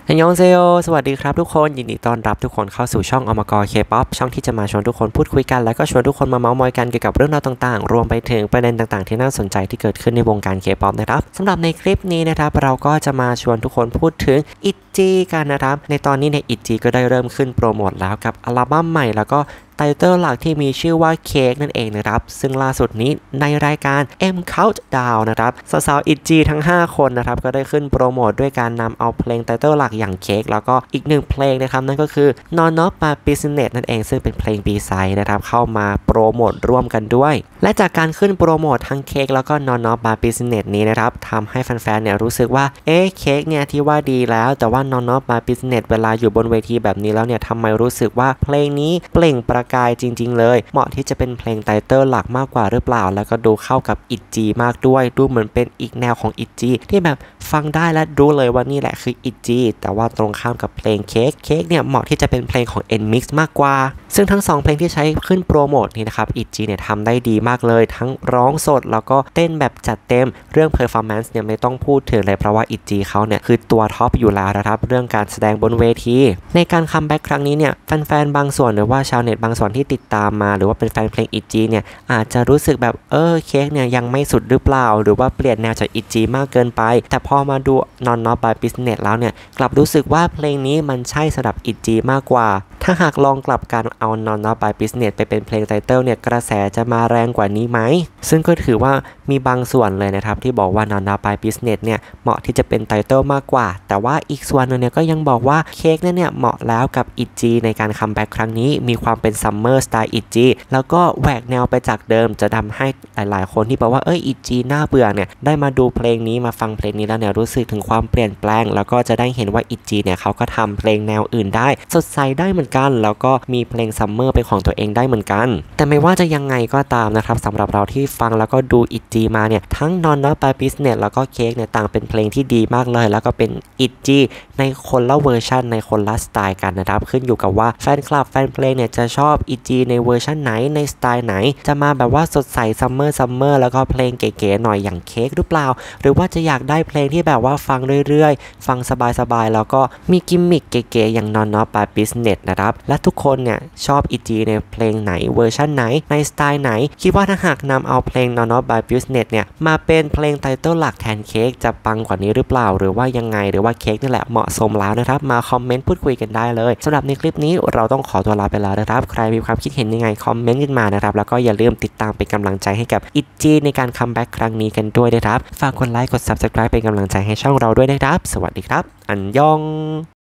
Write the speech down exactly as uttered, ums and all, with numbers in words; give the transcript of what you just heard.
ฮันยองเซโยสวัสดีครับทุกคนยินดีต้อนรับทุกคนเข้าสู่ช่องอมกร K-pop ช่องที่จะมาชวนทุกคนพูดคุยกันแล้วก็ชวนทุกคนมาเมาท์มอยกันเกี่ยวกับเรื่องราวต่างๆรวมไปถึงประเด็นต่างๆที่น่าสนใจที่เกิดขึ้นในวงการ K-pop นะครับสำหรับในคลิปนี้นะครับเราก็จะมาชวนทุกคนพูดถึง ไอ จี กันนะครับในตอนนี้ใน ไอ จี ก็ได้เริ่มขึ้นโปรโมทแล้วกับอัลบั้มใหม่แล้วก็ไตเติลหลักที่มีชื่อว่าเค้กนั่นเองนะครับซึ่งล่าสุดนี้ในรายการ M Countdown นะครับสาวๆ ไอ จี ทั้งห้าคนนะครับก็ได้ขึ้นโปรโมทด้วยการนำเอาเพลงไตเติลหลักอย่างเค้กแล้วก็อีกหนึ่งเพลงนะครับนั่นก็คือ Non Not My Business นั่นเองซึ่งเป็นเพลง B side นะครับเข้ามาโปรโมทร่วมกันด้วยและจากการขึ้นโปรโมททั้งเค้กแล้วก็ Non Not My Business นี้นะครับทำให้แฟนๆเนี่ยรู้สึกว่าเอ๊ะเค้กเนี่ยที่ว่าดีแล้วแต่ว่า Non Not My Business เวลาอยู่บนเวทีแบบนี้แล้วเนี่ยทำไมรู้สึกว่าเพลงนี้เปล่งประกายจริงๆเลยเหมาะที่จะเป็นเพลงไตเติลหลักมากกว่าหรือเปล่าแล้วก็ดูเข้ากับ ไอ จี มากด้วยดูเหมือนเป็นอีกแนวของ ไอ จี ที่แบบฟังได้และรู้เลยว่านี่แหละคือ ไอ จี แต่ว่าตรงข้ามกับเพลงเค้กเค้กเนี่ยเหมาะที่จะเป็นเพลงของ เอ็น มิกซ์ มากกว่าซึ่งทั้งสองเพลงที่ใช้ขึ้นโปรโมทนี่นะครับ ไอ จี เนี่ยทำได้ดีมากเลยทั้งร้องสดแล้วก็เต้นแบบจัดเต็มเรื่อง performance เนี่ยไม่ต้องพูดถึงเลยเพราะว่า ไอ จี เขาเนี่ยคือตัวท็อปอยู่แล้วนะครับเรื่องการแสดงบนเวทีในการคัมแบ็กครั้งนี้เนี่ยแฟนๆบางส่วนหรือว่าชาวเน็ตบางส่วนที่ติดตามมาหรือว่าเป็นแฟนเพลง ไอ จี เนี่ยอาจจะรู้สึกแบบเออเค้กเนี่ยยังไม่สุดหรือเปล่าหรือว่าเปลี่ยนแนวจาก ไอ จี มากเกินไปแต่พอมาดู Non Not My Business แล้วเนี่ยกลับรู้สึกว่าเพลงนี้มันใช่สำหรับ ไอ จี มากกว่าถ้าหากลองกลับการเอา Non Not My Business ไปเป็นเพลงไตเติลเนี่ยกระแสจะมาแรงกว่านี้ไหมซึ่งก็ถือว่ามีบางส่วนเลยนะครับที่บอกว่า Non Not My Business เนี่ยเหมาะที่จะเป็นไตเติลมากกว่าแต่ว่าอีกส่วนนึงเนี่ยก็ยังบอกว่าเค้กเนี่ยเหมาะแล้วกับ ไอ จี ในการคัมแบ็กครั้งนี้มีความเป็นซัมเมอร์สไตล์ ไอ จี แล้วก็แหวกแนวไปจากเดิมจะทำให้หลายๆคนที่บอกว่าเอ้ย ไอ จี น่าเบื่อเนี่ยได้มาดูเพลงนี้มาฟังเพลงนี้แล้วเนี่ยรู้สึกถึงความเปลี่ยนแปลงแล้วก็จะได้เห็นว่า ไอ จี เนี่ยเขาก็ทำเพลงแนวอื่นได้สดใสได้เหมือนกันแล้วก็มีเพลงซัมเมอร์เป็นของตัวเองได้เหมือนกันแต่ไม่ว่าจะยังไงก็ตามนะครับสำหรับเราที่ฟังแล้วก็ดู ไอ จี มาเนี่ยทั้ง Non Not My Business แล้วก็เค้กเนี่ยต่างเป็นเพลงที่ดีมากเลยแล้วก็เป็น ไอ จี ในคนละเวอร์ชันในคนละสไตล์กันนะครับขึ้นอยู่กับว่าแฟนคลับแฟนเพลงเนี่ยจะชอบ ไอ จี ในเวอร์ชันไหนในสไตล์ไหนจะมาแบบว่าสดใสซัมเมอร์ซัมเมอร์แล้วก็เพลงเก๋ๆหน่อยอย่างเค้กหรือเปล่าหรือว่าจะอยากได้เพลงที่แบบว่าฟังเรื่อยๆฟังสบายๆแล้วก็มีกิมมิคเก๋ๆอย่าง Non Not My Business นะครับและทุกคนเนี่ยชอบ ไอ จี ในเพลงไหนเวอร์ชันไหนในสไตล์ไหนคิดว่าถ้าหากนำเอาเพลง Non Not My Business เนี่ยมาเป็นเพลงไตเติลหลักแทนเค้กจะปังกว่านี้หรือเปล่าหรือว่ายังไงหรือว่าเค้กนี่แหละเหมาะสมแล้วนะครับมาคอมเมนต์พูดคุยกันได้เลยสำหรับในคลิปนี้เราต้องขอตัวลาไปแล้วนะครับใครมีความคิดเห็นยังไงคอมเมนต์กันมานะครับแล้วก็อย่าลืมติดตามเป็นกำลังใจให้กับ ไอ จี ในการคัมแบ็กครั้งนี้กันด้วยนะครับฝากกดไลค์กด ซับสไครบ์ เป็นกำลังใจให้ช่องเราด้วยนะครับสวัสดีครับอันยอง